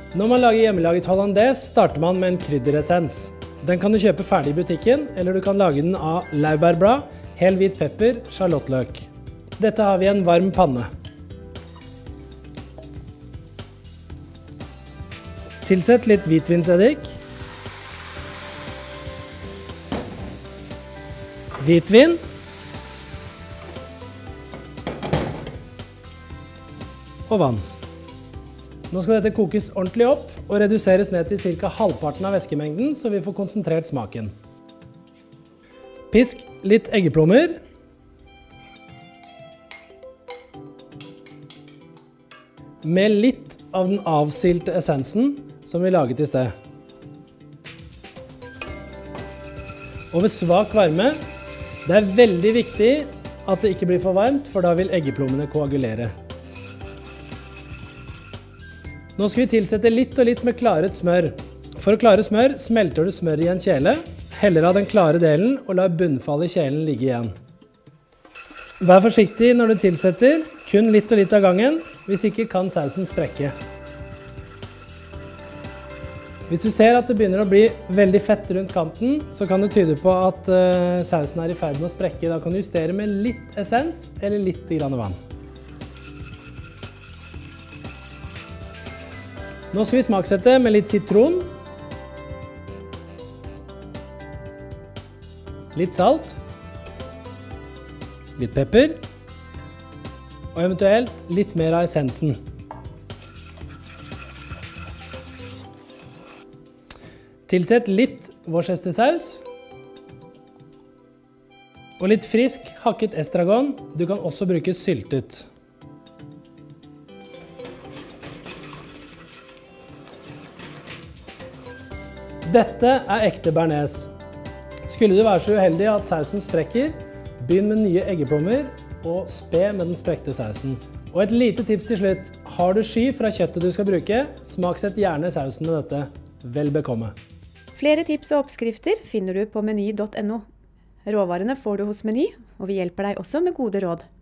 Når man lager hjemmelaget hollandaise, starter man med en krydderessens. Den kan du kjøpe ferdig i butikken, eller du kan lage den av laurbærblad, hel hvit pepper, sjalottløk. Dette har vi i en varm panne. Tilsett litt hvitvinseddik. Hvitvin. Og vann. Nå skal dette kokes ordentlig opp og reduseres ned til ca. halvparten av væskemengden, så vi får konsentrert smaken. Pisk litt eggeplommer. Med litt av den avsilte essensen som vi laget i sted. Og ved svak varme. Det er veldig viktig at det ikke blir for varmt, for da vil eggeplommene koagulere. Nå skal vi tilsette litt og litt med klaret smør. For å klare smør smelter du smør i en kjele, heller av den klare delen og lar bunnfallet i kjelen ligge igjen. Vær forsiktig når du tilsetter, kun litt og litt av gangen, hvis ikke kan sausen sprekke. Hvis du ser at det begynner å bli veldig fett rundt kanten, så kan det tyde på at sausen er i ferd med å sprekke. Da kan du justere med litt essens eller litt grann vann. Nå skal vi smaksette med litt sitron, litt salt, litt pepper, og eventuelt litt mer av essensen. Tilsett litt worcestersaus, og litt frisk hakket estragon. Du kan også bruke syltet. Dette er ekte bearnés. Skulle du være så uheldig at sausen sprekker, begynn med nye eggeplommer og spe med den sprekte sausen. Og et lite tips til slutt. Har du sky fra kjøttet du skal bruke, smaksett gjerne sausen med dette. Vel bekomme. Flere tips og oppskrifter finner du på meny.no. Råvarene får du hos Meny, og vi hjelper deg også med gode råd.